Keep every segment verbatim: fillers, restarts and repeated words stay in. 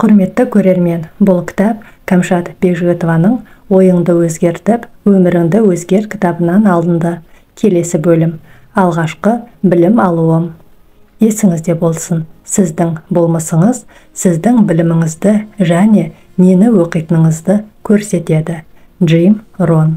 Құрметті көрермен, бұл кітап Кәмшат Бекжігітованың «Ойыңды өзгертіп, өміріңді өзгерт» кітабынан алынды. Келесі бөлім. Алғашқы білім алуым. Есіңізде болсын, сіздің болмысыңыз сіздің біліміңізді және нені оқитыныңызды көрсетеді. Джим Рон.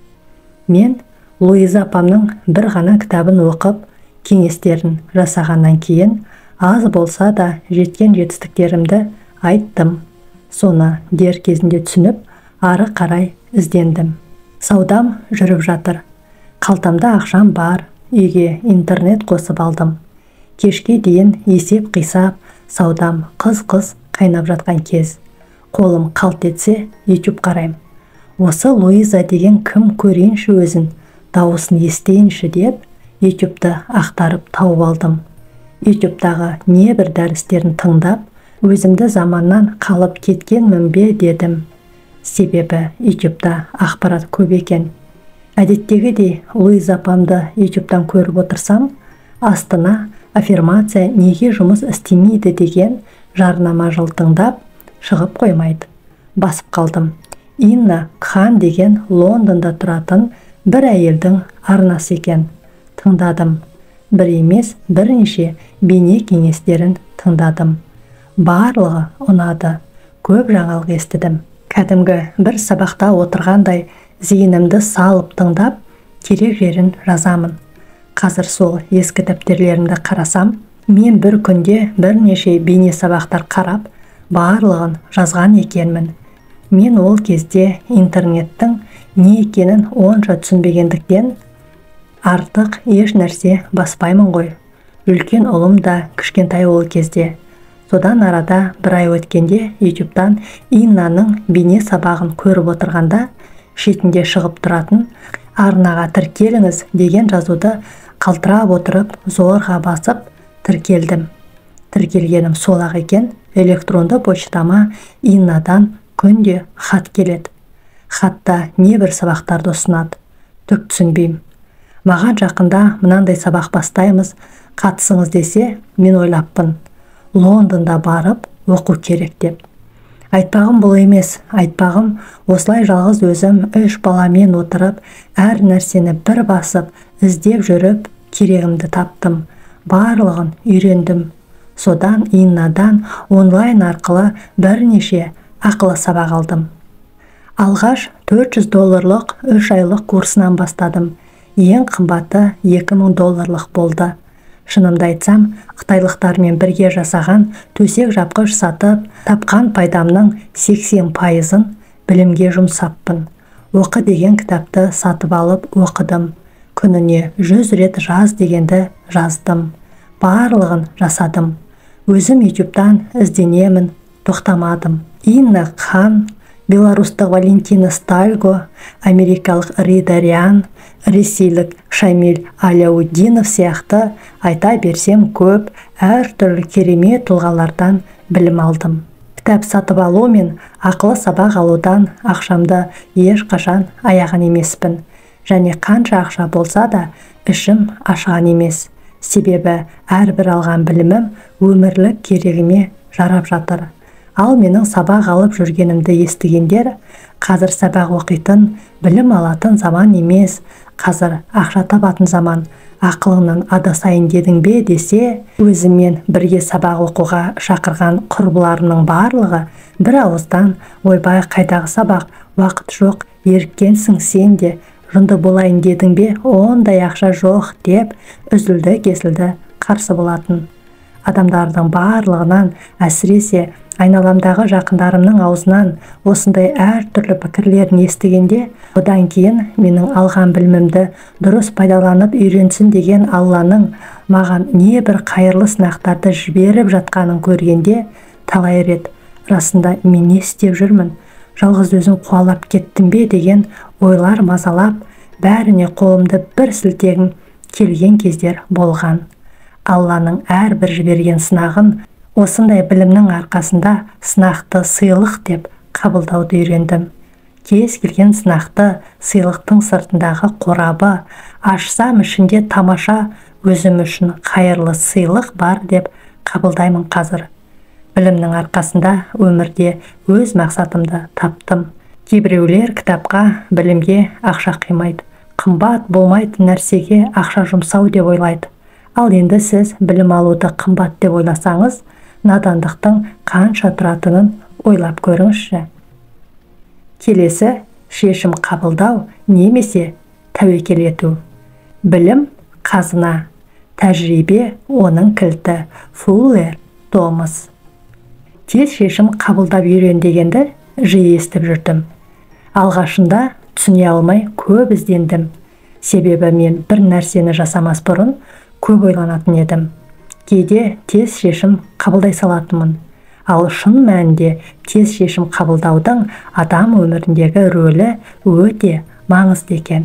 Мен Луиза апамның бір ғана кітабын оқып, кеңестерін жасағаннан кейін аз болса да жеткен жетістіктерімді айттым. Соны дер кезінде түсініп, ары қарай іздендім. Саудам жүріп жатыр. Қалтамда ақшам бар, үйге интернет қосып алдым. Кешке дейін есеп қисап, саудам қыз-қыз қайнап жатқан кез. Қолым қалт етсе, YouTube қарайым. Осы Луиза деген кім, көрейінші өзін, дауысын естейінші деп, YouTube'ды ақтарып тауып алдым. YouTube'дағы небір дәрістерін тыңдап, өзімді заманнан қалып кеткенмін бе дедім. Себебі YouTube'да ақпарат көп екен. Әдеттегідей Луиза апамды YouTube'дан көріп отырсам, астына аффирмация неге жұмыс істемейді деген жарнама жылтыңдап шығып қоймайды. Басып қалдым. Инна Кхан деген Лондонда тұратын бір әйелдің арнасы екен. Тыңдадым. Бір емес, бірнеше бейне кеңестерін тыңдадым. Барлығы ұнады. Көп жаңалық естідім. Кәдімгі бір сабақта отырғандай зейінімді салып тыңдап, керек жерін жазамын. Қазір сол ескі дәптерлерімді қарасам, мен бір күнде бірнеше бейне сабақтар қарап, барлығын жазған екенмін. Мен ол кезде интернеттің не екенін онша түсінбегендіктен артық еш нәрсе баспаймын ғой. Үлкен ұлым да кішкентай ол кезде. Содан арада бір ай өткенде YouTube'дан Иннаның бейне сабағын көріп отырғанда, шетінде шығып тұратын арнаға тіркеліңіз деген жазуды қалтырап отырып зорға басып тіркелдім. Тіркелгенім сол-ақ екен. Электронды почтама Иннадан күнде хат келеді. Хатта небір сабақтарды ұсынады. Түк түсінбеймін. Маған жақында мынандай сабақ бастаймыз, қатысыңыз десе, мен ойлаппын. Лондонда барып оқу керек деп. Айтпағым бұл емес, айтпағым осылай жалғыз өзім үш баламен отырып, әр нәрсені бір басып, іздеп жүріп, керегімді таптым. Барлығын үйрендім. Содан Иннадан онлайн арқылы бірнеше ақылы сабақ алдым. Алғаш төрт жүз долларлық үш айлық курсынан бастадым. Ең қымбаты екі мың долларлық болды. Шынымды айтсам, қытайлықтармен бірге жасаған төсек жапқыш сатып, тапқан пайдамның сексен пайызын білімге жұмсаппын. Оқы деген кітапты сатып алып оқыдым. Күніне жүз рет жаз дегенді жаздым. Барлығын жасадым. Өзім YouTube'дан ізденемін, тоқтамадым. Инна Кхан, беларустық Валентина Стальго, америкалық Ридариан, ресейлік Шамиль Аляудинов сияқты айта берсем көп әр түрлі керемет тұлғалардан білім алдым. Кітап сатып алу мен ақылы сабақ алудан ақшамды ешқашан аяған емеспін. Және қанша ақша болса да ішім ашған емес. Себебі әрбір алған білімім өмірлік керегіме жарап жатыр. Ал менің сабақ алып жүргенімді естігендер, қазір сабақ оқитын, білім алатын заман емес, қазір ақша табатын заман, ақылыңнан адасайын дедің бе десе, өзімен бірге сабақ оқуға шақырған құрбыларының барлығы бір ауыздан ойбай қайдағы сабақ, уақыт жоқ, еріккенсің сен де, жынды болайын дедің бе, ондай ақша жоқ деп үзілді кесілді қарсы болатын. Адамдардың барлығынан, әсіресе айналамдағы жақындарымның аузынан осындай әр түрлі пікірлерін естігенде, одан кейін менің алған білімімді дұрыс пайдаланып үйренсін деген Алланың маған небір қайырлы сынақтарды жіберіп жатқанын көргенде, талай рет расында мен не істеп жүрмін, жалғыз өзім қуалап кеттім бе деген ойлар мазалап, бәріне қолымды бір сілтегім келген кездер болған. Алланың әрбір жіберген сынағын осындай білімнің арқасында сынақты сыйлық деп қабылдауды үйрендім. Кез келген сынақты сыйлықтың сыртындағы қорабы, ашсам ішінде тамаша өзім үшін қайырлы сыйлық бар деп қабылдаймын қазір. білімнің арқасында өмірде өз мақсатымды таптым. Кейбіреулер кітапқа, білімге ақша қимайды. Қымбат болмайтын нәрсеге ақша жұмсау деп ойлайды. Ал енді сіз білім алуды қымбат деп ойласаңыз, надандықтың қанша тұратынын ойлап көріңізші. Келесі шешім қабылдау немесе тәуекел ету. Білім қазына, тәжірибе оның кілті. Фуллер Томас. Тез шешім қабылдап үйрен дегенді жиі естіп жүрдім. Алғашында түсіне алмай көп іздендім. Себебі мен бір нәрсені жасамас бұрын көп ойланатын едім. Кейде тез шешім қабылдай салатынмын. Ал шын мәнінде тез шешім қабылдаудың адам өміріндегі рөлі өте маңызды екен.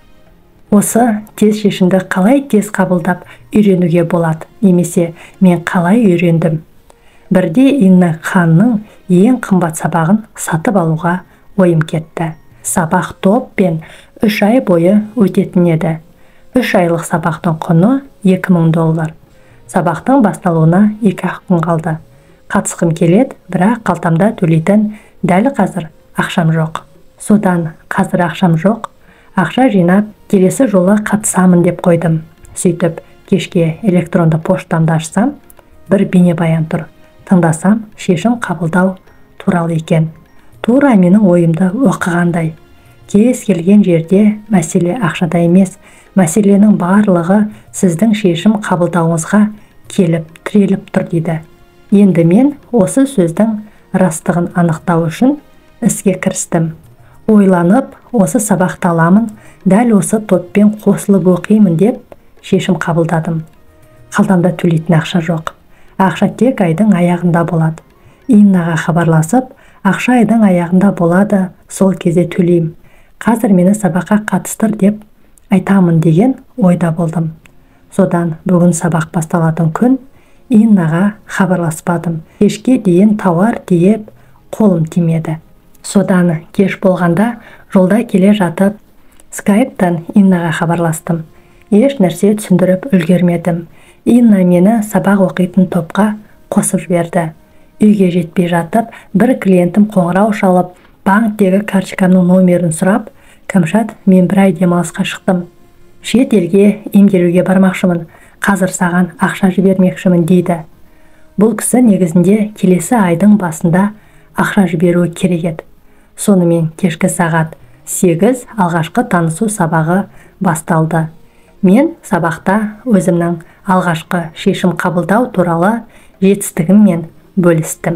Осы тез шешімді қалай тез қабылдап үйренуге болады, немесе мен қалай үйрендім? Бірде Инна ханның ең қымбат сабағын сатып алуға ойым кетті. Сабақ топпен үш ай бойы өтетін еді. Үш айлық сабақтың құны екі мың доллар. Сабақтың басталуына екі-ақ күн қалды. Қатысқым келеді, бірақ қалтамда төлейтін дәл қазір ақшам жоқ. Содан қазір ақшам жоқ. Ақша жинап, келесі жолы қатысамын деп қойдым. Сөйтіп, кешке электронды поштамды ашсам, бір бейнебаян тұр. Тыңдасам, шешім қабылдау туралы екен. Тура менің ойымды оқығандай. Кез келген жерде мәселе ақшада емес, мәселенің барлығы сіздің шешім қабылдауыңызға келіп тіреліп тұр дейді. Енді мен осы сөздің растығын анықтау үшін іске кірістім. Ойланып, осы сабақты аламын, дәл осы топпен қосылып оқимын деп шешім қабылдадым. Қалтамда төлейтін ақша жоқ. Ақша тек айдың аяғында болады. Иннаға хабарласып, ақша айдың аяғында болады, сол кезде төлейм. Қазір мені сабаққа қатыстыр деп айтамын деген ойда болдым. Содан бүгін сабақ басталатын күн Иннаға хабарласпадым. Кешке дейін тауар деп қолым тимеді. Содан кеш болғанда жолда келе жатып скайптан Иннаға хабарластым. Еш нәрсе түсіндіріп үлгермедім. Инна мені сабақ оқитын топқа қосып жіберді. Үйге жетпей жатып, бір клиентім қоңырау шалып, банктегі карточкамның номерін сұрап, Кәмшат, мен бір ай демалысқа шықтым. Шет елге емделуге бармақшымын. Қазір саған ақша жібермекшімін дейді. Бұл кісі негізінде келесі айдың басында ақша жіберуі керек еді. Сонымен кешкі сағат сегіз алғашқы танысу сабағы басталды. Мен сабақта өзімнің алғашқы шешім қабылдау туралы жетістігіммен бөлістім.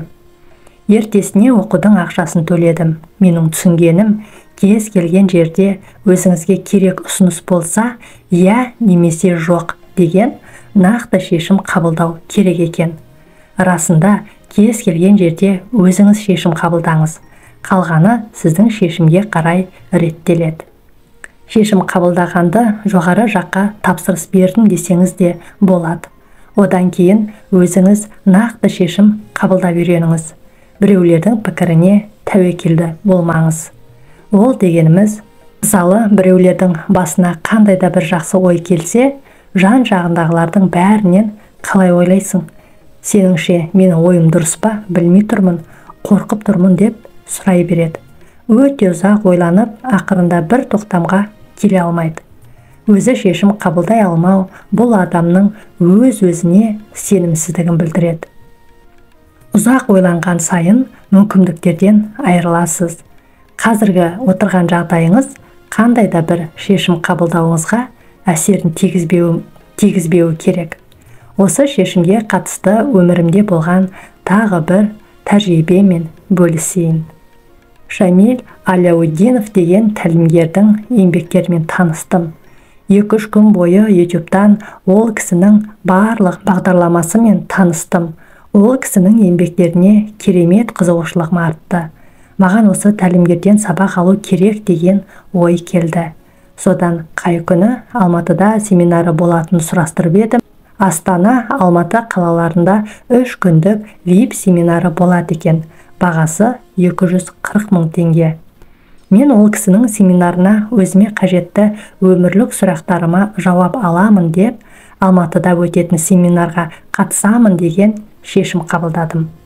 Ертесіне оқудың ақшасын төледім. Менің түсінгенім, кез келген жерде өзіңізге керек ұсыныс болса, иә немесе жоқ деген нақты шешім қабылдау керек екен. Расында, кез келген жерде өзіңіз шешім қабылдаңыз. Қалғаны сіздің шешімге қарай реттеледі. Шешім қабылдағанды жоғары жаққа тапсырыс бердім десеңіз де болады. Одан кейін өзіңіз нақты шешім қабылдап үйреніңіз. Біреулердің пікіріне тәуекелді болмаңыз. Ол дегеніміз, мысалы біреулердің басына қандай да бір жақсы ой келсе, жан жағындағылардың бәрінен қалай ойлайсың? Сеніңше менің ойым дұрыс па, білмей тұрмын, қорқып тұрмын деп сұрай береді. Өте ұзақ ойланып, ақырында бір тоқтамға келе алмайды. Өзі шешім қабылдай алмау бұл адамның өз-өзіне сенімсіздігін білдіреді. Ұзақ ойланған сайын мүмкіндіктерден айырыласыз. Қазіргі отырған жағдайыңыз қандай да бір шешім қабылдауыңызға әсерін тигізбеуі, тигізбеуі керек. Осы шешімге қатысты өмірімде болған тағы бір тәжірибемен бөлісейін. Шамиль Аляуддинов деген тәлімгердің еңбектерімен таныстым. Екі-үш күн бойы ютубтан ол кісінің барлық бағдарламасымен таныстым. Ол кісінің еңбектеріне керемет қызығушылығым артты. Маған осы тәлімгерден сабақ алу керек деген ой келді. Содан қай күні Алматыда семинары болатынын сұрастырып едім. Астана, Алматы қалаларында үш күндік вип семинары болады екен. Бағасы екі жүз қырық мың теңге. Мен ол кісінің семинарына өзіме қажетті өмірлік сұрақтарыма жауап аламын деп, Алматыда өтетін семинарға қатысамын деген шешім қабылдадым.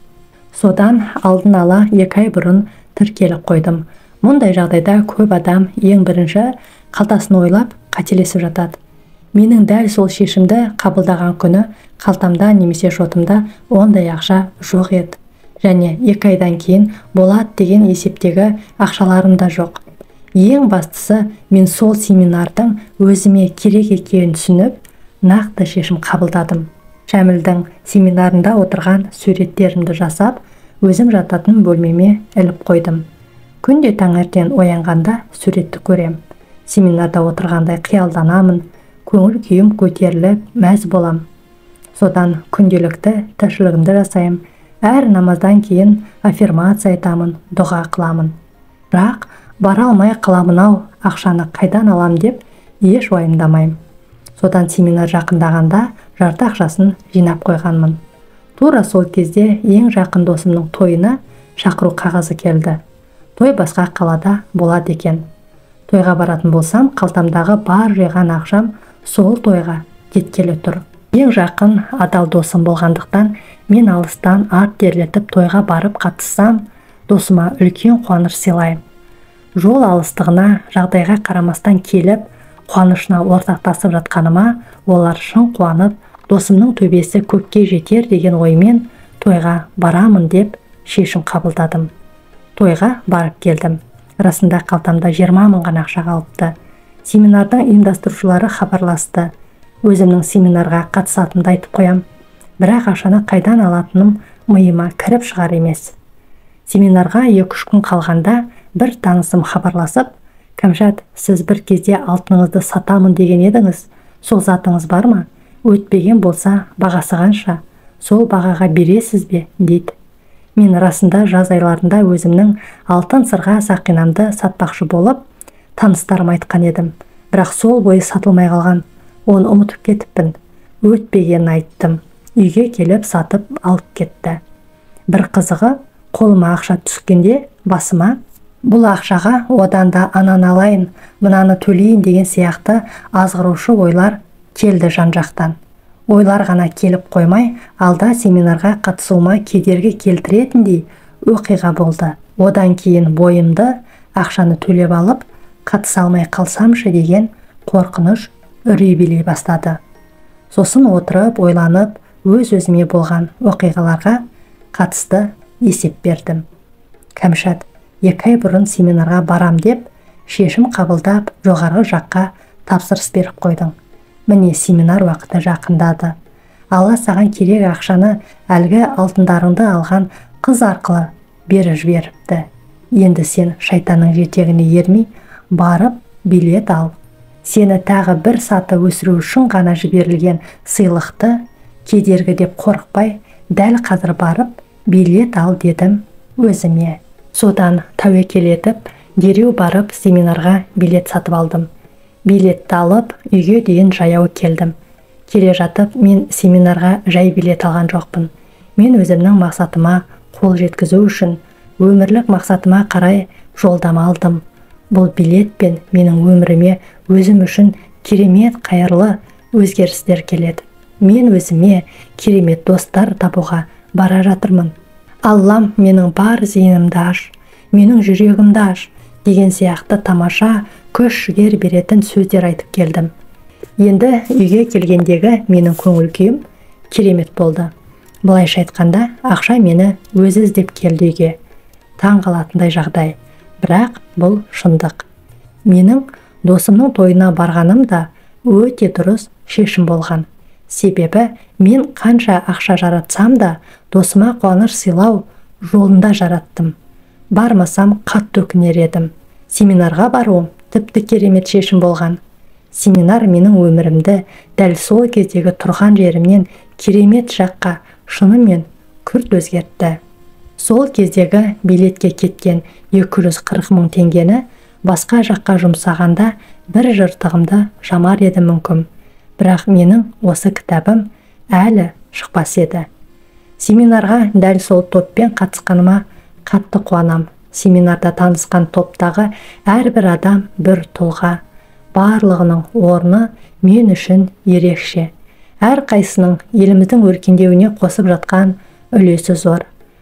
Содан алдын ала екі ай бұрын тіркеліп қойдым. Мұндай жағдайда көп адам ең бірінші қалтасын ойлап қателесіп жатады. Менің дәл сол шешімді қабылдаған күні қалтамда немесе шотымда ондай ақша жоқ еді. Және екі айдан кейін болады деген есептегі ақшаларым да жоқ. Ең бастысы, мен сол семинардың өзіме керек екенін түсініп, нақты шешім қабылдадым. Шәмілдің семинарында отырған суреттерімді жасап, өзім жататын бөлмеме іліп қойдым. Күнде таңертең оянғанда суретті көрем. Семинарда отырғандай қиялданамын, көңіл күйім көтеріліп, мәз болам. Содан күнделікті тіршілігімді жасайым. Әр намаздан кейін аффирмация айтамын, дұға қыламын. Бірақ бара алмай қаламын-ау, ақшаны қайдан алам деп еш уайымдамайым. Содан семинар жақындағанда жарты ақшасын жинап қойғанмын. Тура сол кезде ең жақын досымның тойына шақыру қағазы келді. Той басқа қалада болады екен. Тойға баратын болсам, қалтамдағы бар жиған ақшам сол тойға кеткелі тұр. Ең жақын адал досым болғандықтан, мен алыстан ат терлетіп тойға барып қатыссам, досыма үлкен қуаныш сыйлаймын. Жол алыстығына, жағдайға қарамастан келіп, қуанышына ортақтасып жатқаныма, олар шын қуанып, досымның төбесі көкке жетер деген оймен тойға барамын деп шешім қабылдадым. Тойға барып келдім. Расында қалтамда жиырма мың ғана ақша қалыпты. Семинардың ұйымдастырушылары хабарласты. Өзімнің семинарға қатысатынымды айтып қоям. Бірақ ақшаны қайдан алатыным миыма кіріп шығар емес. Семинарға екі-үш күн қалғанда бір танысым хабарласып, «Кәмшат, сіз бір кезде алтыныңызды сатамын деген едіңіз, сол затыңыз бар ма? Өтпеген болса, бағасы қанша? Сол бағаға бересіз бе?» дейді. Мен расында жаз айларында өзімнің алтын сырға сақинамды сатпақшы болып, таныстарым айтқан едім. Бірақ сол бойы сатылмай қалған. Оны ұмытып кетіппін. Өтпегенін айттым. Үйге келіп сатып алып кетті. Бір қызығы, қолыма ақша түскенде басыма, бұл ақшаға одан да ананы алайын, мынаны төлейін деген сияқты азғырушы ойлар келді жан-жақтан. Ойлар ғана келіп қоймай, алда семинарға қатысуыма кедергі келтіретіндей оқиға болды. Одан кейін бойымды ақшаны төлеп алып, қатыса алмай қалсамшы деген қорқыныш үрей билей бастады. Сосын отырып, ойланып, өз-өзіме болған оқиғаларға қатысты есеп бердім. Кәмшат, екі ай бұрын семинарға барам деп, шешім қабылдап, жоғарғы жаққа тапсырыс беріп қойдың. Міне семинар уақыты жақындады. Алла саған керек ақшаны әлгі алтындарыңды алған қыз арқылы беріп жіберіпті. Енді сен шайтанның жетегіне ермей, барып билет ал. Сені тағы бір саты өсіру үшін ғана жіберілген сыйлықты кедергі деп қорықпай, дәл қазір барып билет ал дедім өзіме. Содан тәуекел етіп, дереу барып семинарға билет сатып алдым. Билетті алып, үйге дейін жаяу келдім. Келе жатып, мен семинарға жай билет алған жоқпын. Мен өзімнің мақсатыма қол жеткізу үшін, өмірлік мақсатыма қарай жолдама алдым. Бұл билетпен менің өміріме өзім үшін керемет қайырлы өзгерістер келеді. Мен өзіме керемет достар табуға бара жатырмын. Аллам менің бар зейінімді аш, менің жүрегімді аш деген сияқты тамаша күш-жігер беретін сөздер айтып келдім. Енді үйге келгендегі менің көңіл күйім керемет болды. Былайша айтқанда, ақша мені өзі іздеп келді үйге. Таң қалатындай жағдай. Бірақ бұл шындық. Менің досымның тойына барғаным да өте дұрыс шешім болған. Себебі мен қанша ақша жаратсам да, досыма қуаныш сыйлау жолында жараттым. Бармасам қатты өкінер едім. Семинарға баруым тіпті керемет шешім болған. Семинар менің өмірімді дәл сол кездегі тұрған жерімнен керемет жаққа шынымен күрт өзгертті. Сол кездегі билетке кеткен екі жүз қырық мың теңгені басқа жаққа жұмсағанда бір жыртығымды жамар еді мүмкін. Бірақ менің осы кітабым әлі шықпас еді. Семинарға дәл сол топпен қатысқаныма қатты қуанам. Семинарда танысқан топтағы әрбір адам бір тұлға. Барлығының орны мен үшін ерекше. Әр қайсының еліміздің өркендеуіне қосып жатқан үлесі зор.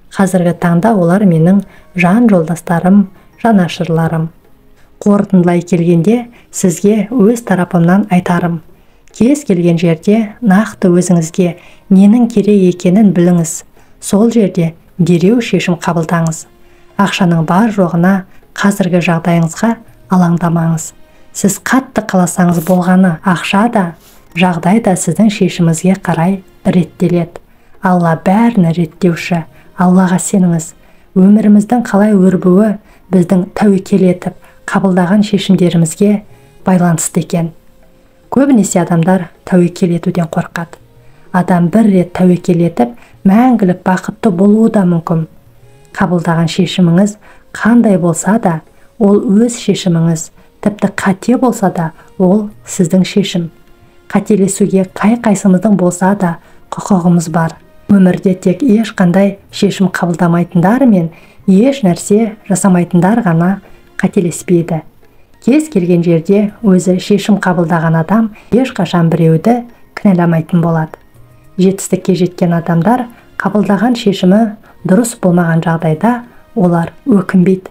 Қазіргі таңда олар менің жан жолдастарым, жанашырларым. Қорытындылай келгенде, сізге өз тарапымнан айтарым. Кез келген жерде нақты өзіңізге ненің керек екенін біліңіз. Сол жерде дереу шешім қабылдаңыз. Ақшаның бар жоғына, қазіргі жағдайыңызға алаңдамаңыз. Сіз қатты қаласаңыз болғаны, ақша да, жағдай да сіздің шешіміңізге қарай реттеледі. Алла бәрін реттеуші. Аллаға сеніңіз. Өміріміздің қалай өрбуі біздің тәуекел етіп қабылдаған шешімдерімізге байланысты екен. Көбінесе адамдар тәуекел етуден қорқады. Адам бір рет тәуекел етіп, мәңгілік бақытты болуы да мүмкін. Қабылдаған шешіміңіз қандай болса да, ол өз шешіміңіз, тіпті қате болса да, ол сіздің шешім. Қателесуге қай-қайсымыздың болса да құқығымыз бар. Өмірде тек ешқандай шешім қабылдамайтындар мен еш нәрсе жасамайтындар ғана қателеспейді. Кез келген жерде өзі шешім қабылдаған адам ешқашан біреуді кінәламайтын болады. Жетістікке жеткен адамдар қабылдаған шешімі дұрыс болмаған жағдайда олар өкінбейді.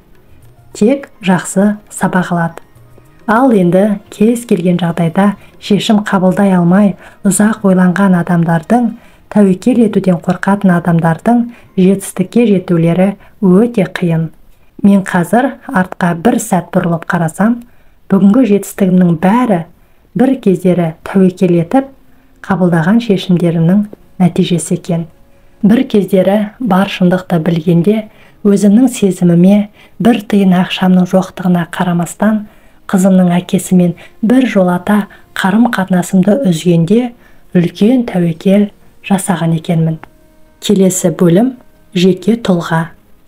Тек жақсы сабақ алады. Ал енді кез келген жағдайда шешім қабылдай алмай ұзақ ойланған адамдардың, тәуекел етуден қорқатын адамдардың жетістікке жетулері өте қиын. Мен қазір артқа бір сәт бұрылып қарасам, бүгінгі жетістігімнің бәрі бір кездері тәуекел етіп, қабылдаған шешімдерімнің нәтижесі екен. Бір кездері бар шындықты білгенде, өзімнің сезіміме бір тиын ақшамның жоқтығына қарамастан, қызымның әкесімен бір жолата қарым-қатынасымды үзгенде, үлкен тәуекел жасаған екенмін. Келесі бөлім жеке тұлға.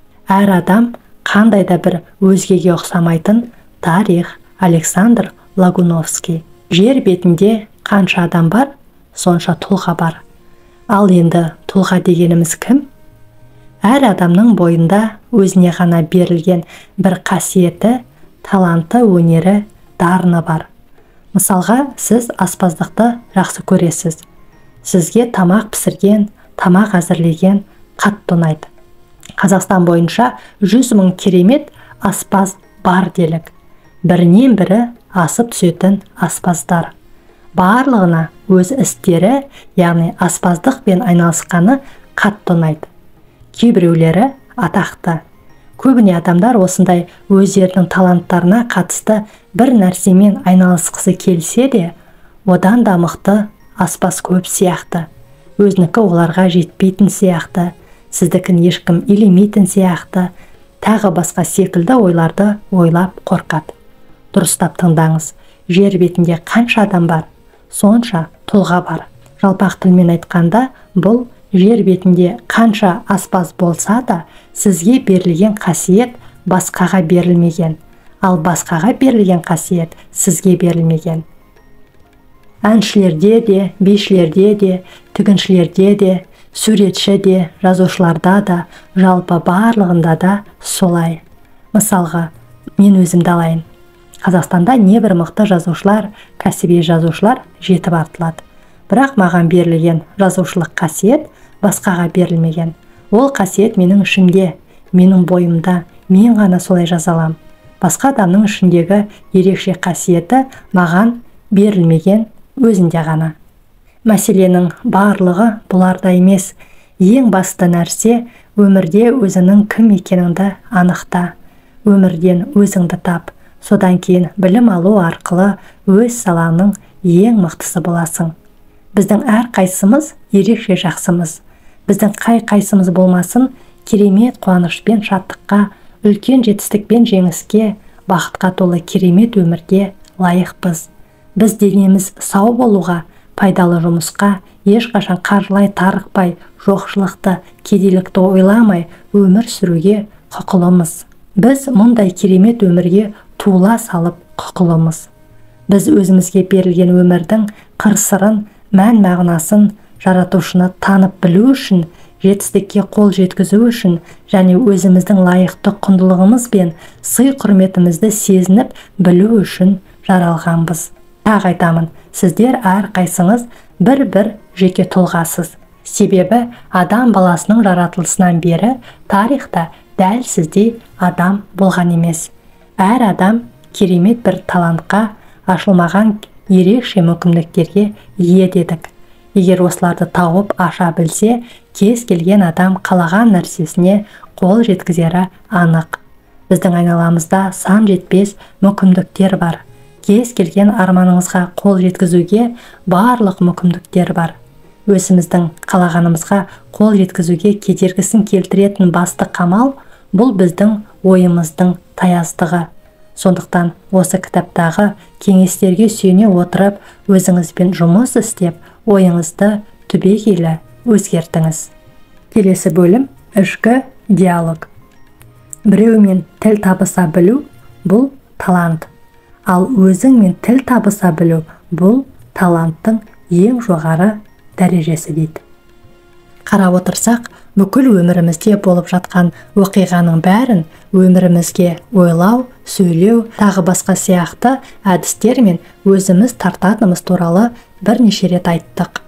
Әр адам қандай да бір өзгеге ұқсамайтын тарих. Александр Лагуновский. Жер бетінде қанша адам бар, сонша тұлға бар. Ал енді тұлға дегеніміз кім? Әр адамның бойында өзіне ғана берілген бір қасиеті, таланты, өнері, дарыны бар. Мысалға, сіз аспаздықты жақсы көресіз. Сізге тамақ пісірген, тамақ әзірлеген қатты ұнайды. Қазақстан бойынша жүз мың керемет аспаз бар делік. Бірінен бірі асып түсетін аспаздар. Барлығына өз істері, яғни аспаздықпен айналысқаны қатты ұнайды. Кейбіреулері атақты. Көбіне адамдар осындай өздерінің таланттарына қатысты бір нәрсемен айналысқысы келсе де, одан да мықты аспаз көп сияқты. Өзінікі оларға жетпейтін сияқты, сіздікін ешкім елемейтін сияқты, тағы басқа секілді ойларды ойлап қорқады. Дұрыстап тыңдаңыз. Жер бетінде қанша адам бар, сонша тұлға бар. Жалпақ тілмен айтқанда, бұл жер бетінде қанша аспаз болса да, сізге берілген қасиет басқаға берілмеген, ал басқаға берілген қасиет сізге берілмеген. Әншілерде де, бишілерде де, тігіншілерде де, суретші де, жазушыларда да, жалпы барлығында да солай. Мысалға, мен өзімді алайын. Қазақстанда небір мықты жазушылар, кәсіби жазушылар жетіп артылады. Бірақ маған берілген жазушылық қасиет басқаға берілмеген. Ол қасиет менің ішімде, менің бойымда, мен ғана солай жаза аламын. Басқа адамның ішіндегі ерекше қасиеті маған берілмеген өзінде ғана. Мәселенің барлығы бұларда емес. Ең басты нәрсе өмірде өзінің кім екеніңді анықта. Өмірден өзіңді тап. Содан кейін білім алу арқылы өз саланың ең мықтысы боласың. Біздің әр қайсымыз ерекше жақсымыз. Біздің қай қайсымыз болмасын, керемет қуанышпен шаттыққа, үлкен жетістікпен жеңіске, бақытқа толы керемет өмірге лайықпыз. Біз денеміз сау болуға, пайдалы жұмысқа, ешқашан қаржылай тарықпай, жоқшылықты, кедейлікті ойламай өмір сүруге құқылымыз. Біз мұндай керемет өмірге туыла салып құқылымыз. Біз өзімізге берілген өмірдің қыр-сырын, мән-мағынасын, жаратушыны танып білу үшін, жетістікке қол жеткізу үшін және өзіміздің лайықты құндылығымыз бен сый-құрметімізді сезініп білу үшін жаралғанбыз. Тағы айтамын, сіздер әр қайсыңыз бір-бір жеке тұлғасыз. Себебі адам баласының жаратылысынан бері тарихта дәл сіздей адам болған емес. Әр адам керемет бір талантқа, ашылмаған ерекше мүмкіндіктерге ие дедік. Егер осыларды тауып аша білсе, кез келген адам қалаған нәрсесіне қол жеткізері анық. Біздің айналамызда сан жетпес мүмкіндіктер бар. Кез келген арманыңызға қол жеткізуге барлық мүмкіндіктер бар. Өзіміздің қалағанымызға қол жеткізуге кедергісін келтіретін басты қамал бұл біздің ойымыздың таяздығы. Сондықтан осы кітаптағы кеңестерге сүйене отырып, өзіңізбен жұмыс істеп, ойыңызды түбегейлі өзгертіңіз. Келесі бөлім – ішкі диалог. Біреумен тіл табыса білу – бұл талант. Ал өзіңмен тіл табыса білу – бұл таланттың ең жоғары дәрежесі дейді. Қарап отырсақ, бүкіл өмірімізде болып жатқан оқиғаның бәрін өмірімізге ойлау, сөйлеу, тағы басқа сияқты әдістермен өзіміз тартатынымыз туралы бірнеше рет айттық.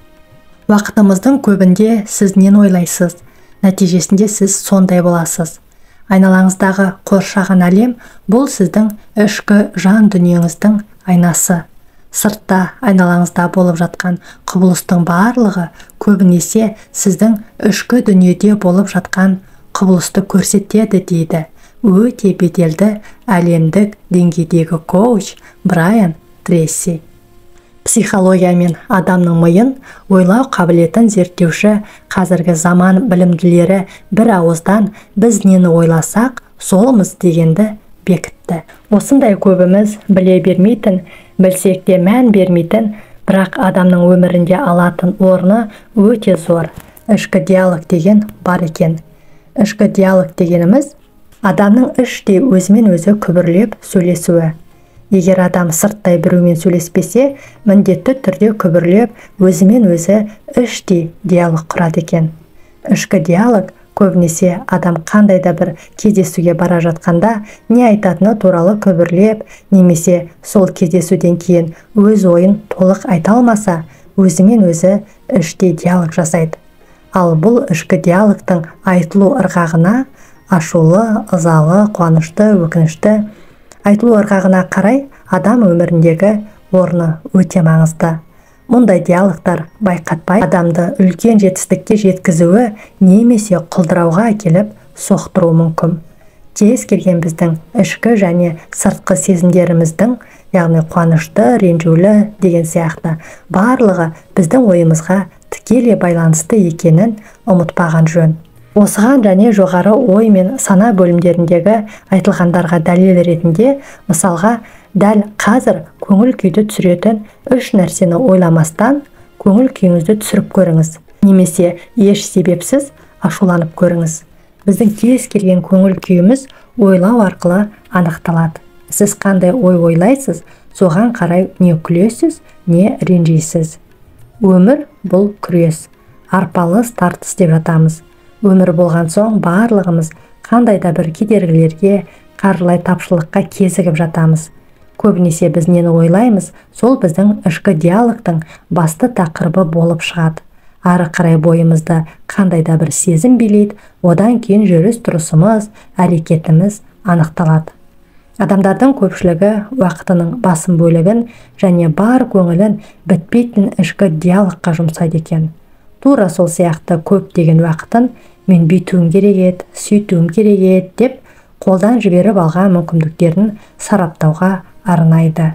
Уақытымыздың көбінде сіз нені ойлайсыз, нәтижесінде сіз сондай боласыз. Айналаңыздағы қоршаған әлем бұл сіздің ішкі жан дүниеңіздің айнасы. Сыртта айналаңызда болып жатқан құбылыстың барлығы көбінесе сіздің ішкі дүниеде болып жатқан құбылысты көрсетеді дейді өте беделді әлемдік деңгейдегі коуч Брайан Трейси. Психология мен адамның миын ойлау қабілетін зерттеуші қазіргі заман білімділері бір ауыздан біз нені ойласақ, солмыз дегенді бекітті. Осындай көбіміз біле бермейтін, білсек те мән бермейтін, бірақ адамның өмірінде алатын орны өте зор. Ішкі диалог деген бар екен. Ішкі диалог дегеніміз адамның іштей өзімен өзі күбірлеп сөйлесуі. Егер адам сырттай біреумен сөйлеспесе, міндетті түрде күбірлеп өзімен өзі іштей диалог құрады екен. Ішкі диалог көбінесе адам қандай да бір кездесуге бара жатқанда не айтатыны туралы күбірлеп, немесе сол кездесуден кейін өз ойын толық айта алмаса, өзімен өзі іштей диалог жасайды. Ал бұл ішкі диалогтың айтылу ырғағына, ашулы, ызалы, қуанышты, өкінішті айтылу ырғағына қарай адам өміріндегі орны өте маңызды. Мұндай диалогтар байқатпай адамды үлкен жетістікке жеткізуі немесе құлдырауға әкеліп соқтыруы мүмкін. Кез келген біздің ішкі және сыртқы сезімдеріміздің, яғни қуанышты, ренжулі деген сияқты барлығы біздің ойымызға тікелей байланысты екенін ұмытпаған жөн. Осыған және жоғары ой мен сана бөлімдеріндегі айтылғандарға дәлел ретінде, мысалға, дәл қазір көңіл күйді түсіретін үш нәрсені ойламастан көңіл күйіңізді түсіріп көріңіз. Немесе еш себепсіз ашуланып көріңіз. Біздің кез келген көңіл күйіміз ойлау арқылы анықталады. Сіз қандай ой ойлайсыз, соған қарай не күлесіз, не ренжисіз. Өмір бұл күрес, арпалыс тартыс деп жатамыз. Өмір болған соң барлығымыз қандай да бір кедергілерге, қаржылай тапшылыққа кезігіп жатамыз. Көбінесе біз нені ойлаймыз, сол біздің ішкі диалогтың басты тақырыбы болып шығады. Ары қарай бойымызды қандай да бір сезім билейді, одан кейін жүріс тұрысымыз, әрекетіміз анықталады. Адамдардың көпшілігі уақытының басым бөлігін және бар көңілін бітпейтін ішкі диалогқа жұмсайды екен. Тура сол сияқты көптеген уақытын мен бүйтуім керек еді, сөйтуім керек еді деп қолдан жіберіп алған мүмкіндіктерін сараптауға арнайды.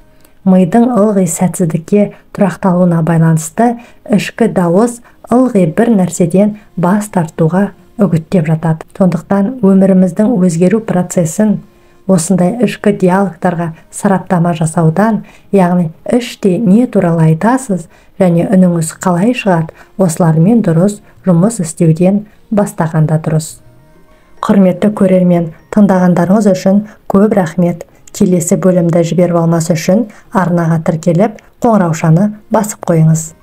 Мидың ылғи сәтсіздікке тұрақталуына байланысты ішкі дауыс ылғи бір нәрседен бас тартуға үгіттеп жатады. Сондықтан өміріміздің өзгеру процесін осындай ішкі диалогтарға сараптама жасаудан, яғни іште не туралы айтасыз және үніңіз қалай шығады, осылармен дұрыс жұмыс істеуден бастағанда дұрыс. Құрметті көрермен, тыңдағандарыңыз үшін көп рахмет. Келесі бөлімді жіберіп алмас үшін арнаға тіркеліп, қоңыраушаны басып қойыңыз.